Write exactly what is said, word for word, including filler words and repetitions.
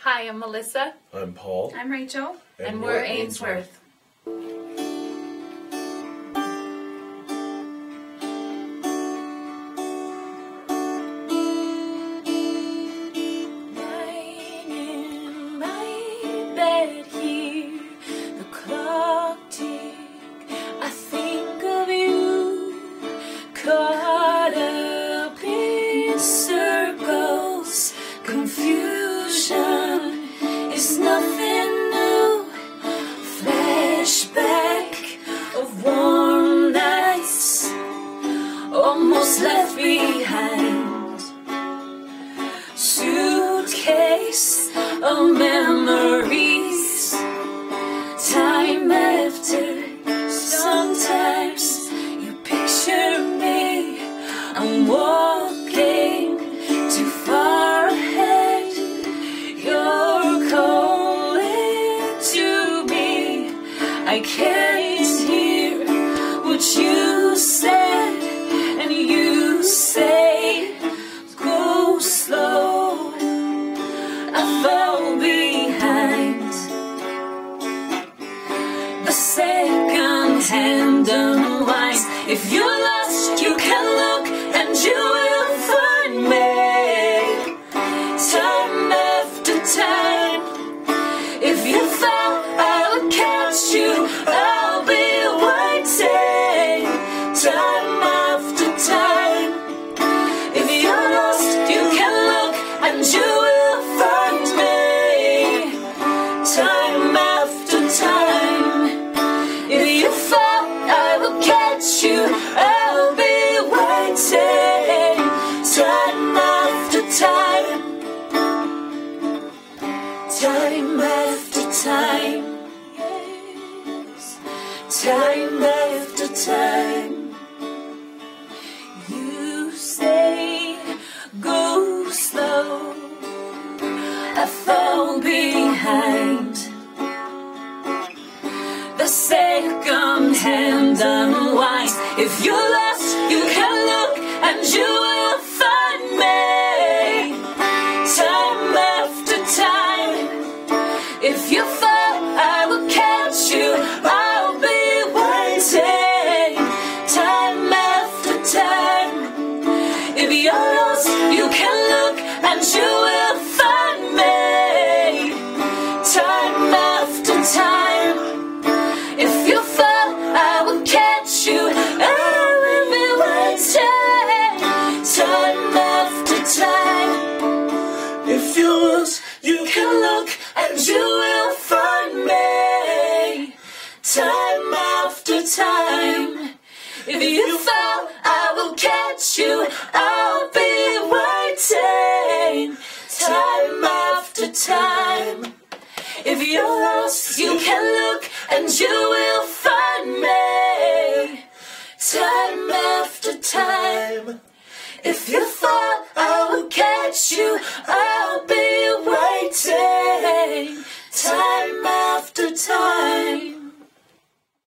Hi, I'm Melissa. I'm Paul. I'm Rachel. And, and we're, we're Ainsworth. Lying in my bed here, the clock tick, I think of you, caught up in circles, confusion is nothing new, flashback of warm nights, almost left behind, suitcase of memories, time after, sometimes you picture me, I'm walking too far ahead, you're calling to me, I can't hear what you said, and you say, go slow, I fell behind, the second hand unwinds, if you're lost you can look and you will find me, time after time, if you fall I'll catch you, I'll be waiting, time after time, if you're lost you can look and you will find me, time after time, if you fall I will catch you, I'll be waiting, time after time, time after time, yes, time after time, you say go slow, I fall behind, the second hand unwinds, if you're lost you can look and you will find me, time after time, if you fall I will catch you, I'll be waiting, time after time, if you're lost you can look and you will find me, time after time, if you fall I will catch you, I will be waiting, time after time, if you're lost you can look and you will find me, time after time, if you fall I will catch you, I'll be waiting, time after time, if you're lost you can look and you will find me, time after time, if you fall I will catch you,